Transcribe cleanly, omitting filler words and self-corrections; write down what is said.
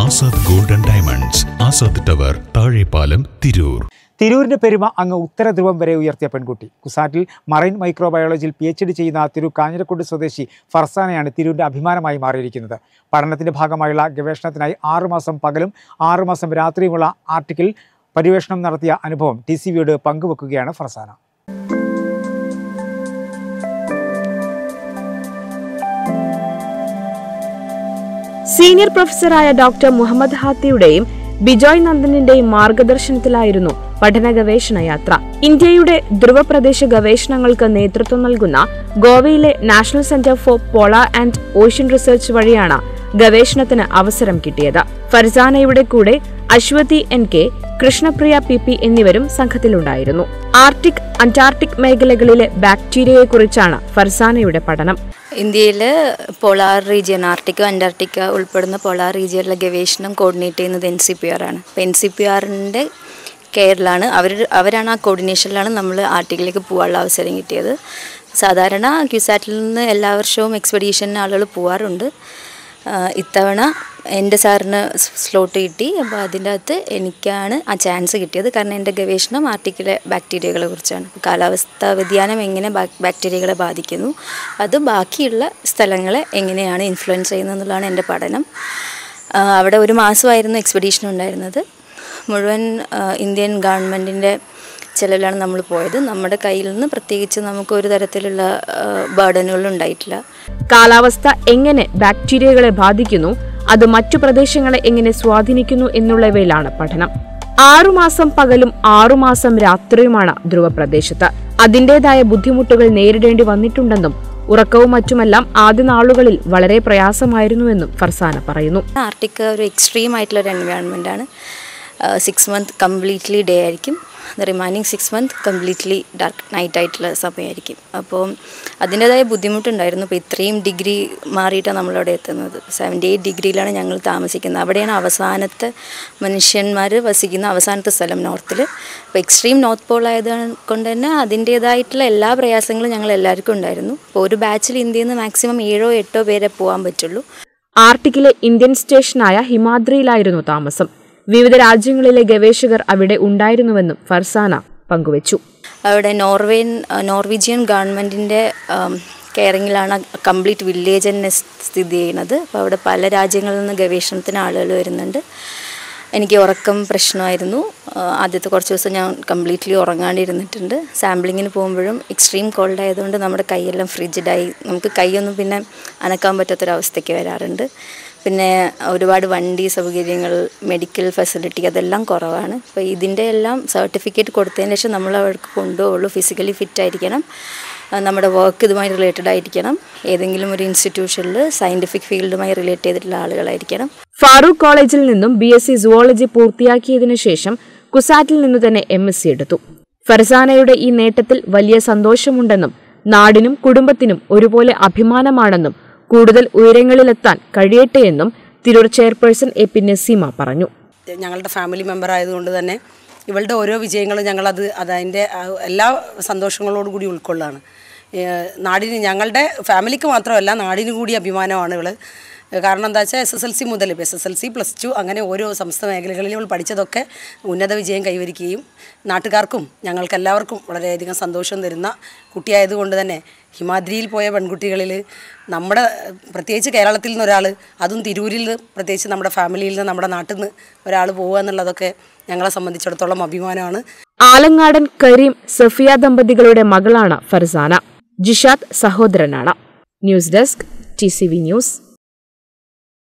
Azad golden diamonds, Azad tower, Thazhepalam, Tirur. തിരൂരിന്റെ പെരുമ അങ്ങ് ഉത്തര ധ്രുവം വരെ ഉയർത്തിയ പെൺകുട്ടി. കുസാറ്റിൽ മറൈൻ മൈക്രോബയോളജിയിൽ PhD ചെയ്യുന്ന തിരൂർ കാഞ്ഞിരക്കുണ്ട് സ്വദേശി ഫർസാനയാണ് തിരൂരിന്റെ അഭിമാനമായി മാറിയിരിക്കുന്നത്. പഠനത്തിന്റെ ഭാഗമായുള്ള ഗവേഷണത്തിനായി 6 മാസം പകലും 6 മാസം രാത്രിയുമുള്ള ആർട്ടിക്കിൾ പര്യവേഷണം നടത്തിയ അനുഭവം TCVയോട് പങ്കുവെക്കുകയാണ് ഫർസാന. സീനിയർ പ്രൊഫസറായ ഡോക്ടർ മുഹമ്മദ് ഹാത്തിയുടെയും ബിജോയ് നന്ദനിന്റെയും മാർഗദർശനത്തിലായിരുന്നു പഠന ഗവേഷണ യാത്ര. ഇന്ത്യയുടെ ധ്രുവപ്രദേശ ഗവേഷണങ്ങൾക്ക് നേതൃത്വം നൽകുന്ന ഗോവയിലെ national centre for polar and ocean research വഴിയാണ് ഗവേഷണത്തിന് അവസരം കിട്ടിയത്. ഫർസാനയുടെ കൂടെ അശ്വതി NK, കൃഷ്ണപ്രിയ PP എന്നിവരും സംഘത്തിലുണ്ടായിരുന്നു. ആർട്ടിക്, അന്റാർട്ടിക് മേഖലകളിലെ ബാക്ടീരിയയെക്കുറിച്ചാണ് ഫർസാനയുടെ പഠനം. ഇന്ത്യയിലെ പോളാർ റീജിയൻ, ആർട്ടിക്ക, അന്റാർട്ടിക്ക ഉൾപ്പെടുന്ന പോളാർ റീജിയനിലെ ഗവേഷണം കോർഡിനേറ്റ് ചെയ്യുന്നത് NCPR ആണ്. അപ്പോൾ NCPRന്റെ കെയറിലാണ് അവരാണ് ആ കോർഡിനേഷനിലാണ് നമ്മൾ ആർട്ടിക്കിലേക്ക് പോകാനുള്ള അവസരം കിട്ടിയത്. സാധാരണ ക്യൂസാറ്റിൽ നിന്ന് എല്ലാ വർഷവും എക്സ്പെഡീഷന് ആളുകൾ പോകാറുണ്ട്. ഇത്തവണ എൻ്റെ സാറിന് സ്ലോട്ട് കിട്ടി. അപ്പോൾ അതിൻ്റെ അകത്ത് എനിക്കാണ് ആ ചാൻസ് കിട്ടിയത്. കാരണം എൻ്റെ ഗവേഷണം ആർട്ടിക്കിലെ ബാക്ടീരിയകളെ കുറിച്ചാണ്. കാലാവസ്ഥാ വ്യതിയാനം എങ്ങനെ ബാക്ടീരിയകളെ ബാധിക്കുന്നു, അത് ബാക്കിയുള്ള സ്ഥലങ്ങളെ എങ്ങനെയാണ് ഇൻഫ്ലുവൻസ് ചെയ്യുന്നത് എന്നുള്ളതാണ് എൻ്റെ പഠനം. അവിടെ 1 മാസമായിരുന്നു എക്സ്പെഡീഷൻ ഉണ്ടായിരുന്നത്. മുഴുവൻ ഇന്ത്യൻ ഗവൺമെൻറ്റിൻ്റെ ചിലവിലാണ് നമ്മൾ പോയത്. നമ്മുടെ കയ്യിൽ നിന്ന് പ്രത്യേകിച്ച് നമുക്ക് ഒരു തരത്തിലുള്ള ബർഡനുകളും ഉണ്ടായിട്ടില്ല. കാലാവസ്ഥ എങ്ങനെ ബാക്ടീരിയകളെ ബാധിക്കുന്നു, അത് മറ്റു പ്രദേശങ്ങളെ എങ്ങനെ സ്വാധീനിക്കുന്നു എന്നുള്ളവയിലാണ് പഠനം. 6 മാസം പകലും 6 മാസം രാത്രിയുമാണ് ധ്രുവപ്രദേശത്ത്. അതിൻ്റെതായ ബുദ്ധിമുട്ടുകൾ നേരിടേണ്ടി വന്നിട്ടുണ്ടെന്നും ഉറക്കവും മറ്റുമെല്ലാം ആദ്യ നാളുകളിൽ വളരെ പ്രയാസമായിരുന്നുവെന്നും ഫർസാന പറയുന്നു. ആർട്ടിക്ക ഒരു എക്സ്ട്രീം ആയിട്ടുള്ള ഒരു എൻവയോൺമെൻ്റ് ആണ്. 6 മന്ത് കംപ്ലീറ്റ്ലി ഡേ ആയിരിക്കും. റിമൈനിങ് 6 മന്ത് കംപ്ലീറ്റ്ലി ഡാർക്ക് നൈറ്റ് ആയിട്ടുള്ള സമയമായിരിക്കും. അപ്പോൾ അതിൻ്റേതായ ബുദ്ധിമുട്ടുണ്ടായിരുന്നു. അപ്പോൾ ഇത്രയും ഡിഗ്രി മാറിയിട്ടാണ് നമ്മളവിടെ എത്തുന്നത്. 78 ഡിഗ്രിയിലാണ് ഞങ്ങൾ താമസിക്കുന്നത്. അവിടെയാണ് അവസാനത്തെ മനുഷ്യന്മാർ വസിക്കുന്ന അവസാനത്തെ സ്ഥലം, നോർത്തിൽ. അപ്പോൾ എക്സ്ട്രീം നോർത്ത് പോൾ ആയത് കൊണ്ട് തന്നെ അതിൻ്റേതായിട്ടുള്ള എല്ലാ പ്രയാസങ്ങളും ഞങ്ങൾ എല്ലാവർക്കും ഉണ്ടായിരുന്നു. അപ്പോൾ ഒരു ബാച്ചിൽ ഇന്ത്യയിൽ നിന്ന് മാക്സിമം 7 or 8 പേരെ പോകാൻ പറ്റുള്ളൂ. ആർട്ടിക്കിലെ ഇന്ത്യൻ സ്റ്റേഷനായ ഹിമാദ്രിയിലായിരുന്നു താമസം. വിവിധ രാജ്യങ്ങളിലെ ഗവേഷകർ അവിടെ ഉണ്ടായിരുന്നുവെന്നും ഫർസാന പങ്കുവച്ചു. അവിടെ നോർവീജിയൻ ഗവൺമെൻറ്റിൻ്റെ കെയറിങ്ങിലാണ് കംപ്ലീറ്റ് വില്ലേജ് തന്നെ സ്ഥിതി ചെയ്യുന്നത്. അപ്പോൾ അവിടെ പല രാജ്യങ്ങളിൽ നിന്ന് ഗവേഷണത്തിന് ആളുകൾ വരുന്നുണ്ട്. എനിക്ക് ഉറക്കം പ്രശ്നമായിരുന്നു. ആദ്യത്തെ കുറച്ച് ദിവസം ഞാൻ കംപ്ലീറ്റ്ലി ഉറങ്ങാണ്ടിരുന്നിട്ടുണ്ട്. സാമ്പിളിങ്ങിന് പോകുമ്പോഴും എക്സ്ട്രീം കോൾഡ് ആയതുകൊണ്ട് നമ്മുടെ കൈയെല്ലാം ഫ്രിഡ്ജിഡായി നമുക്ക് കൈയൊന്നും പിന്നെ അനക്കാൻ പറ്റാത്തൊരവസ്ഥയ്ക്ക് വരാറുണ്ട്. പിന്നെ ഒരുപാട് വണ്ടി സൗകര്യങ്ങൾ, മെഡിക്കൽ ഫെസിലിറ്റി അതെല്ലാം കുറവാണ്. അപ്പോൾ ഇതിൻ്റെ എല്ലാം സർട്ടിഫിക്കറ്റ് കൊടുത്തതിന് ശേഷം നമ്മൾ അവർക്ക് കൊണ്ടുപോകുള്ളൂ. ഫിസിക്കലി ഫിറ്റ് ആയിരിക്കണം, നമ്മുടെ വർക്ക് ഇതുമായി റിലേറ്റഡ് ആയിരിക്കണം, ഏതെങ്കിലും ഒരു ഇൻസ്റ്റിറ്റ്യൂഷനിൽ സയൻറ്റിഫിക് ഫീൽഡുമായി റിലേറ്റ് ചെയ്തിട്ടുള്ള ആളുകളായിരിക്കണം. ഫാറൂഖ് കോളേജിൽ നിന്നും BSc സുവോളജി പൂർത്തിയാക്കിയതിനു ശേഷം കുസാറ്റിൽ നിന്നു തന്നെ MSc എടുത്തു. ഫർസാനയുടെ ഈ നേട്ടത്തിൽ വലിയ സന്തോഷമുണ്ടെന്നും നാടിനും കുടുംബത്തിനും ഒരുപോലെ അഭിമാനമാണെന്നും കൂടുതൽ ഉയരങ്ങളിലെത്താൻ കഴിയട്ടെയെന്നും തിരൂർ ചെയർപേഴ്സൺ AP നസീമ പറഞ്ഞു. ഞങ്ങളുടെ ഫാമിലി മെമ്പർ ആയതുകൊണ്ട് തന്നെ ഇവളുടെ ഓരോ വിജയങ്ങളും ഞങ്ങളത് അതിൻ്റെ എല്ലാ സന്തോഷങ്ങളോടും കൂടി ഉൾക്കൊള്ളാണ്. നാടിന്, ഞങ്ങളുടെ ഫാമിലിക്ക് മാത്രമല്ല നാടിന് കൂടി അഭിമാനമാണ് ഇവൾ. കാരണം എന്താ വെച്ചാൽ SSLC മുതൽ SSLC +2 അങ്ങനെ ഓരോ സംസ്ഥാന മേഖലകളിൽ ഇവൾ പഠിച്ചതൊക്കെ ഉന്നത വിജയം കൈവരിക്കുകയും നാട്ടുകാർക്കും ഞങ്ങൾക്കെല്ലാവർക്കും വളരെയധികം സന്തോഷം തരുന്ന കുട്ടിയായതുകൊണ്ട് തന്നെ ഹിമാദ്രിയിൽ പോയ പെൺകുട്ടികളിൽ നമ്മുടെ പ്രത്യേകിച്ച് കേരളത്തിൽ നിന്ന് ഒരാൾ, അതും തിരൂരിൽ നിന്ന്, പ്രത്യേകിച്ച് നമ്മുടെ ഫാമിലിയിൽ നിന്ന്, നമ്മുടെ നാട്ടിൽ നിന്ന് ഒരാൾ പോവുക എന്നുള്ളതൊക്കെ ഞങ്ങളെ സംബന്ധിച്ചിടത്തോളം അഭിമാനമാണ്. ആലങ്ങാടൻ കരീം സഫിയ ദമ്പതികളുടെ മകളാണ് ഫർസാന. ജിഷാദ് സഹോദരനാണ്. News desk TCV news.